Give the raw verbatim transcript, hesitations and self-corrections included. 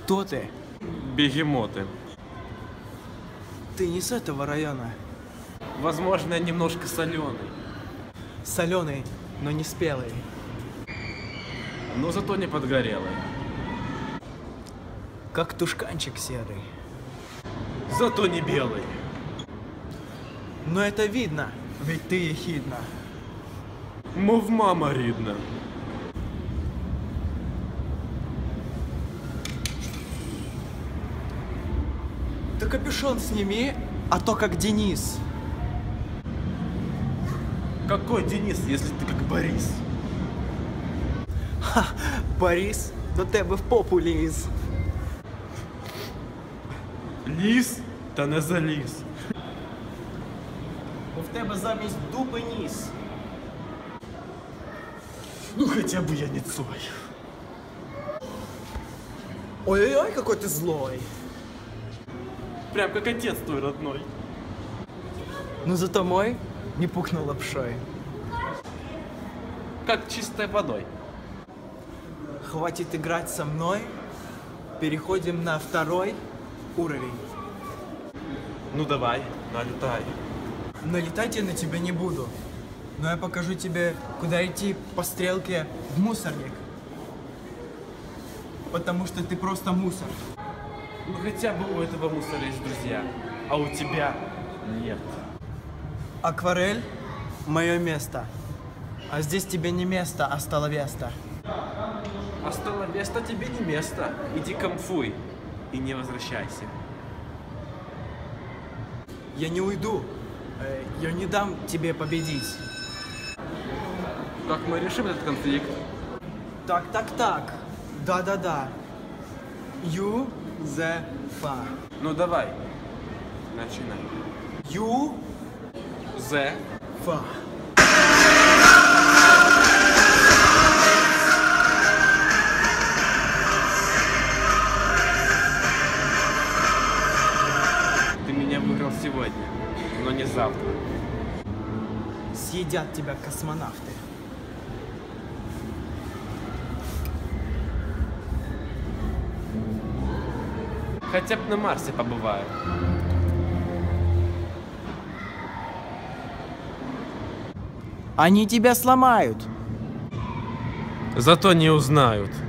Кто ты? Бегемоты. Ты не с этого района. Возможно, я немножко соленый. Соленый, но не спелый. Но зато не подгорелый. Как тушканчик серый. Зато не белый. Но это видно, ведь ты ехидна. Мов мама рідна. Ты капюшон сними, а то как Денис. Какой Денис, если ты как Борис? Ха, Борис, до тебе в попу ліз. Ліс? Та не заліз. Бо в тебе замість дупи ніс. Ну хотя бы я не Цой. Ой-ой-ой, какой ты злой. Прям как отец твой родной. Но зато мой не пухнул лапшой. Как чистой водой. Хватит играть со мной. Переходим на второй уровень. Ну давай, налетай. Налетать я на тебя не буду. Но я покажу тебе, куда идти по стрелке в мусорник. Потому что ты просто мусор. Ну хотя бы у этого мусора есть друзья, а у тебя нет. Акварель – мое место. А здесь тебе не место, а столовеста. А столовеста тебе не место. Иди камфуй и не возвращайся. Я не уйду. Э, Я не дам тебе победить. Как мы решим этот конфликт? Так, так, так. Да-да-да. Юзефа. Ну давай, начинай. Юзефа. Зе. Ты меня выиграл сегодня, но не завтра. Съедят тебя космонавты. Хотя бы на Марсе побываю. Они тебя сломают. Зато не узнают.